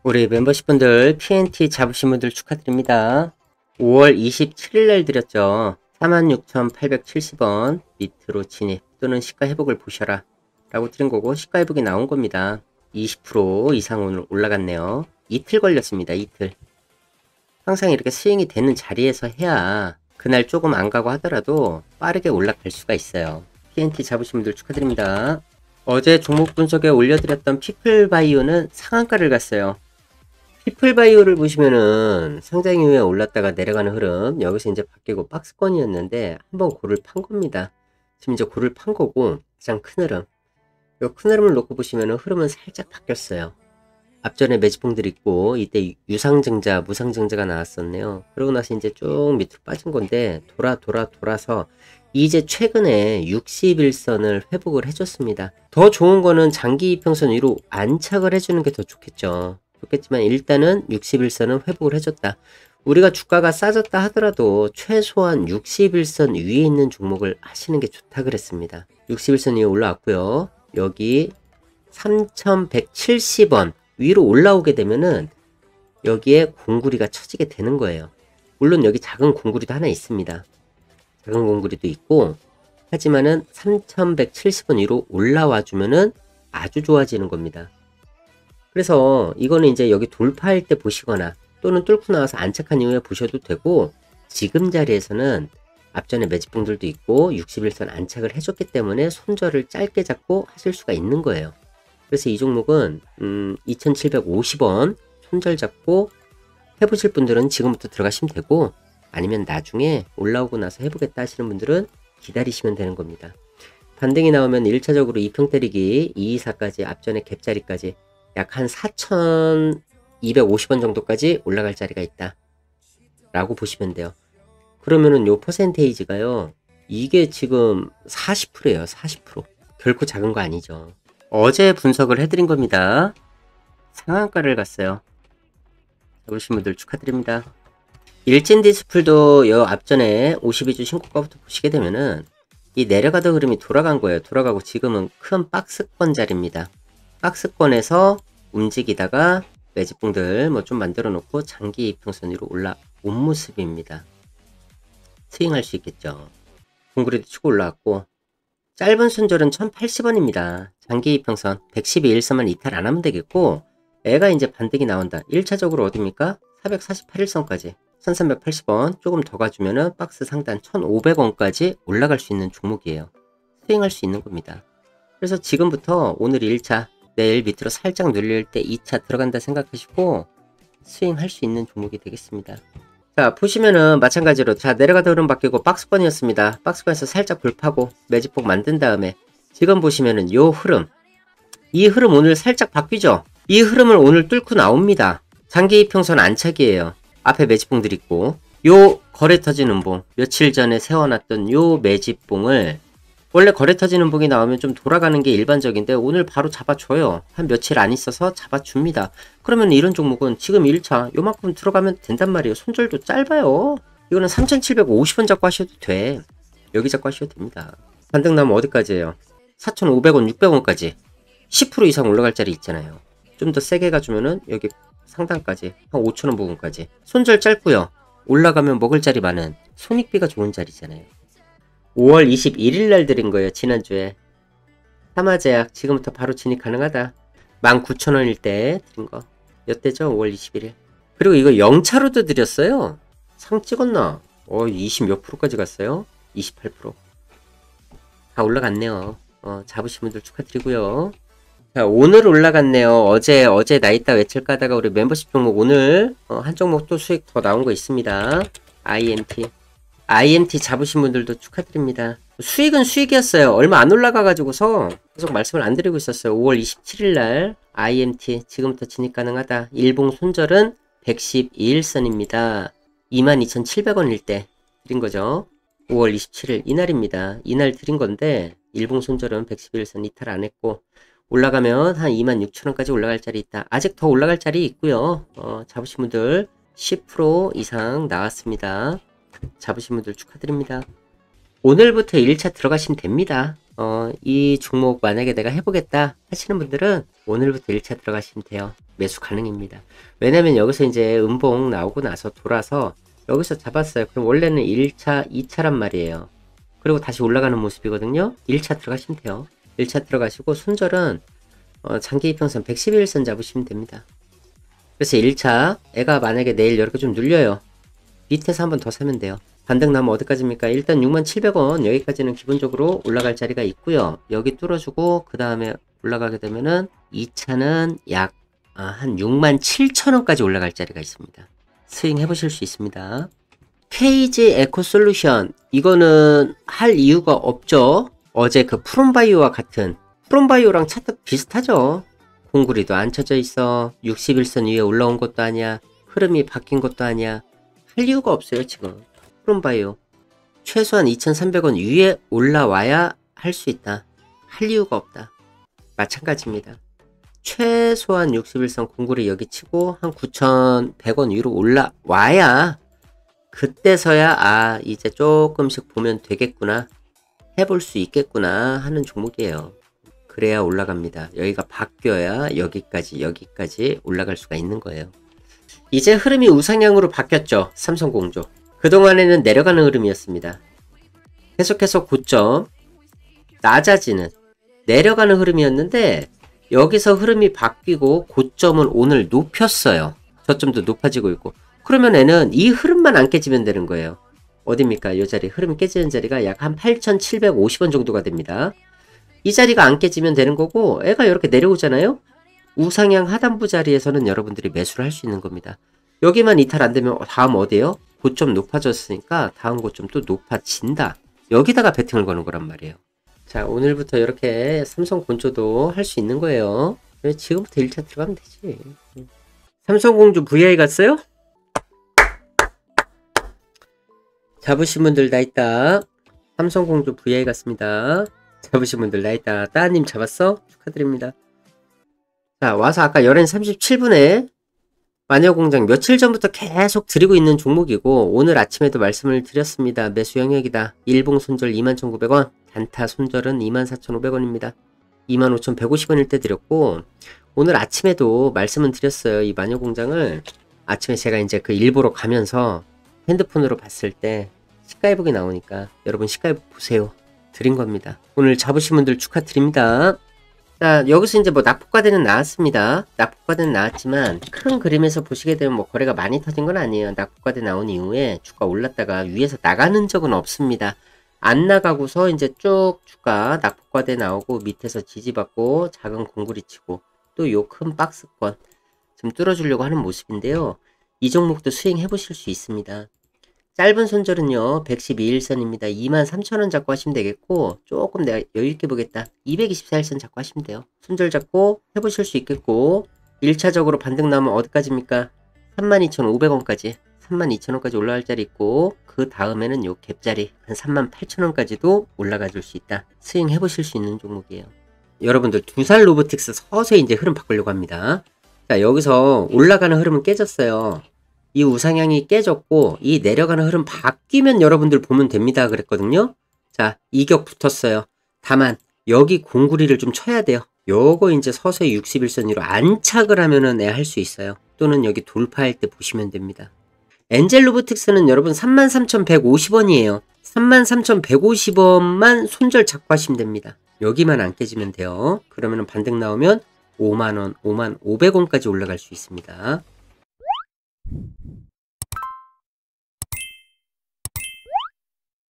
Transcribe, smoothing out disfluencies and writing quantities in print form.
우리 멤버십분들 PNT 잡으신 분들 축하드립니다. 5월 27일 날 드렸죠. 46,870원 밑으로 진입 또는 시가 회복을 보셔라 라고 드린 거고, 시가 회복이 나온 겁니다. 20% 이상 오늘 올라갔네요. 이틀 걸렸습니다. 이틀. 항상 이렇게 스윙이 되는 자리에서 해야 그날 조금 안 가고 하더라도 빠르게 올라갈 수가 있어요. PNT 잡으신 분들 축하드립니다. 어제 종목 분석에 올려드렸던 피플바이오는 상한가를 갔어요. 피플바이오를 보시면은 상장 이후에 올랐다가 내려가는 흐름, 여기서 이제 바뀌고 박스권이었는데 한번 고를 판 겁니다. 지금 이제 고를 판 거고, 가장 큰 흐름, 이 큰 흐름을 놓고 보시면은 흐름은 살짝 바뀌었어요. 앞전에 매집봉들이 있고 이때 유상증자 무상증자가 나왔었네요. 그러고 나서 이제 쭉 밑으로 빠진 건데 돌아서 이제 최근에 61선을 회복을 해줬습니다. 더 좋은 거는 장기 이평선 위로 안착을 해주는 게 더 좋겠죠. 좋겠지만 일단은 61선은 회복을 해줬다. 우리가 주가가 싸졌다 하더라도 최소한 61선 위에 있는 종목을 하시는 게 좋다 그랬습니다. 61선 위에 올라왔고요. 여기 3,170원 위로 올라오게 되면은 여기에 공구리가 쳐지게 되는 거예요. 물론 여기 작은 공구리도 하나 있습니다. 작은 공구리도 있고, 하지만은 3,170원 위로 올라와 주면은 아주 좋아지는 겁니다. 그래서 이거는 이제 여기 돌파할 때 보시거나 또는 뚫고 나와서 안착한 이후에 보셔도 되고, 지금 자리에서는 앞전에 매집봉들도 있고 61선 안착을 해줬기 때문에 손절을 짧게 잡고 하실 수가 있는 거예요. 그래서 이 종목은 2,750원 손절 잡고 해보실 분들은 지금부터 들어가시면 되고, 아니면 나중에 올라오고 나서 해보겠다 하시는 분들은 기다리시면 되는 겁니다. 반등이 나오면 1차적으로 2평 때리기 224까지 앞전에 갭자리까지 약 한 4,250원 정도까지 올라갈 자리가 있다 라고 보시면 돼요. 그러면은 요 퍼센테이지가요, 이게 지금 40%예요. 40%. 결코 작은 거 아니죠. 어제 분석을 해드린 겁니다. 상한가를 갔어요. 잡으신 분들 축하드립니다. 일진디스플도 요 앞전에 52주 신고가부터 보시게 되면은 이 내려가던 흐름이 돌아간 거예요. 돌아가고 지금은 큰 박스권 자리입니다. 박스권에서 움직이다가 매집봉들 뭐 좀 만들어 놓고 장기 이평선 위로 올라온 모습입니다. 스윙할 수 있겠죠. 공구리도 치고 올라왔고, 짧은 손절은 1,080원입니다. 장기 이평선 112일선만 이탈 안 하면 되겠고, 애가 이제 반등이 나온다. 1차적으로 어딥니까? 448일선까지 1,380원 조금 더 가주면은 박스 상단 1,500원까지 올라갈 수 있는 종목이에요. 스윙할 수 있는 겁니다. 그래서 지금부터 오늘 1차, 내일 밑으로 살짝 눌릴 때 2차 들어간다 생각하시고 스윙할 수 있는 종목이 되겠습니다. 자, 보시면은 마찬가지로 자 내려가다 흐름 바뀌고 박스권이었습니다. 박스권에서 살짝 불파고 매집봉 만든 다음에 지금 보시면은 요 흐름, 이 흐름 오늘 살짝 바뀌죠. 이 흐름을 오늘 뚫고 나옵니다. 장기 이평선 안착이에요. 앞에 매집봉들 있고, 요 거래 터지는 봉, 며칠 전에 세워놨던 요 매집봉을, 원래 거래 터지는 봉이 나오면 좀 돌아가는 게 일반적인데 오늘 바로 잡아줘요. 한 며칠 안 있어서 잡아줍니다. 그러면 이런 종목은 지금 1차 요만큼 들어가면 된단 말이에요. 손절도 짧아요. 이거는 3,750원 잡고 하셔도 돼. 여기 잡고 하셔도 됩니다. 반등 나면 어디까지예요? 4,500원, 600원까지 10% 이상 올라갈 자리 있잖아요. 좀 더 세게 가주면은 여기 상단까지 한 5,000원 부분까지 손절 짧고요. 올라가면 먹을 자리 많은 손익비가 좋은 자리잖아요. 5월 21일 날 드린 거예요. 지난주에 삼화제약 지금부터 바로 진입 가능하다. 19,000원일 때 드린 거 였대죠. 5월 21일. 그리고 이거 0차로도 드렸어요. 상 찍었나? 20 몇 프로까지 갔어요. 28%. 다 올라갔네요. 잡으신 분들 축하드리고요. 자, 오늘 올라갔네요. 어제 나 있다 외칠까 하다가 우리 멤버십 종목 오늘 한 종목 또 수익 더 나온 거 있습니다. IMT 잡으신 분들도 축하드립니다. 수익은 수익이었어요. 얼마 안 올라가가지고서 계속 말씀을 안 드리고 있었어요. 5월 27일날 IMT 지금부터 진입 가능하다. 일봉 손절은 112일선입니다. 22,700원일 때 드린 거죠. 5월 27일 이날입니다. 이날 드린 건데 일봉 손절은 112일선 이탈 안 했고, 올라가면 한 26,000원까지 올라갈 자리 있다. 아직 더 올라갈 자리 있고요. 잡으신 분들 10% 이상 나왔습니다. 잡으신 분들 축하드립니다. 오늘부터 1차 들어가시면 됩니다. 이 종목 만약에 내가 해보겠다 하시는 분들은 오늘부터 1차 들어가시면 돼요. 매수 가능입니다. 왜냐면 여기서 이제 음봉 나오고 나서 돌아서 여기서 잡았어요. 그럼 원래는 1차, 2차란 말이에요. 그리고 다시 올라가는 모습이거든요. 1차 들어가시면 돼요. 1차 들어가시고 손절은 장기 이평선 111선 잡으시면 됩니다. 그래서 1차 애가 만약에 내일 이렇게 좀 눌려요. 밑에서 한 번 더 사면 돼요. 반등 나면 어디까지입니까? 일단 67,000원 여기까지는 기본적으로 올라갈 자리가 있고요. 여기 뚫어주고 그 다음에 올라가게 되면은 2차는 약 한 67,000원까지 올라갈 자리가 있습니다. 스윙 해보실 수 있습니다. KG 에코솔루션 이거는 할 이유가 없죠. 어제 그 프롬바이오와 같은 프롬바이오랑 차트 비슷하죠. 공구리도 안 쳐져 있어. 61선 위에 올라온 것도 아니야. 흐름이 바뀐 것도 아니야. 할 이유가 없어요 지금. 프롬바이오 최소한 2,300원 위에 올라와야 할 수 있다. 할 이유가 없다. 마찬가지입니다. 최소한 61선 공구리 여기 치고 한 9,100원 위로 올라와야 그때서야 이제 조금씩 보면 되겠구나, 해볼 수 있겠구나 하는 종목이에요. 그래야 올라갑니다. 여기가 바뀌어야 여기까지 올라갈 수가 있는 거예요. 이제 흐름이 우상향으로 바뀌었죠. 삼성공조 그동안에는 내려가는 흐름이었습니다. 계속해서 고점 낮아지는 내려가는 흐름이었는데 여기서 흐름이 바뀌고 고점은 오늘 높였어요. 저점도 높아지고 있고, 그러면 얘는 이 흐름만 안 깨지면 되는 거예요. 어딥니까? 이 자리 흐름이 깨지는 자리가 약 한 8,750원 정도가 됩니다. 이 자리가 안 깨지면 되는 거고, 애가 이렇게 내려오잖아요. 우상향 하단부 자리에서는 여러분들이 매수를 할 수 있는 겁니다. 여기만 이탈 안 되면 다음 어디에요? 고점 높아졌으니까 다음 고점 또 높아진다. 여기다가 베팅을 거는 거란 말이에요. 자, 오늘부터 이렇게 삼성본조도 할 수 있는 거예요. 지금부터 1차 들어가면 되지. 삼성공조 VI 갔어요? 잡으신 분들 나 있다. 삼성공조 VI 갔습니다. 잡으신 분들 나 있다. 따님 잡았어? 축하드립니다. 자, 와서 아까 11시 37분에 마녀공장 며칠 전부터 계속 드리고 있는 종목이고, 오늘 아침에도 말씀을 드렸습니다. 매수 영역이다. 일봉 손절 21,900원, 단타 손절은 24,500원입니다. 25,150원일 때 드렸고, 오늘 아침에도 말씀은 드렸어요. 이 마녀공장을 아침에 제가 이제 그 일보러 가면서 핸드폰으로 봤을 때 시가회복이 나오니까 여러분 시가회복 보세요. 드린 겁니다. 오늘 잡으신 분들 축하드립니다. 자, 여기서 이제 뭐 낙폭과대는 나왔습니다. 낙폭과대는 나왔지만 큰 그림에서 보시게 되면 뭐 거래가 많이 터진 건 아니에요. 낙폭과대 나온 이후에 주가 올랐다가 위에서 나가는 적은 없습니다. 안 나가고서 이제 쭉 주가 낙폭과대 나오고 밑에서 지지받고 작은 공구리 치고 또 요 큰 박스권 좀 뚫어주려고 하는 모습인데요. 이 종목도 수행 해보실 수 있습니다. 짧은 손절은요 112일선입니다. 23,000원 잡고 하시면 되겠고, 조금 내가 여유있게 보겠다 224일선 잡고 하시면 돼요. 손절 잡고 해보실 수 있겠고, 1차적으로 반등 나오면 어디까지입니까? 32,500원까지 32,000원까지 올라갈 자리 있고, 그 다음에는 요 갭자리 한 38,000원까지도 올라가 줄 수 있다. 스윙 해보실 수 있는 종목이에요. 여러분들 두살 로보틱스 서서히 이제 흐름 바꾸려고 합니다. 자, 여기서 올라가는 흐름은 깨졌어요. 이 우상향이 깨졌고 이 내려가는 흐름 바뀌면 여러분들 보면 됩니다 그랬거든요. 자, 이격 붙었어요. 다만 여기 공구리를 좀 쳐야 돼요. 요거 이제 서서히 61선 위로 안착을 하면은 할 수 있어요. 또는 여기 돌파할 때 보시면 됩니다. 엔젤 로보틱스는 여러분 33,150원이에요. 33,150원만 손절 잡고 하시면 됩니다. 여기만 안 깨지면 돼요. 그러면은 반등 나오면 5만원, 55,000원까지 올라갈 수 있습니다.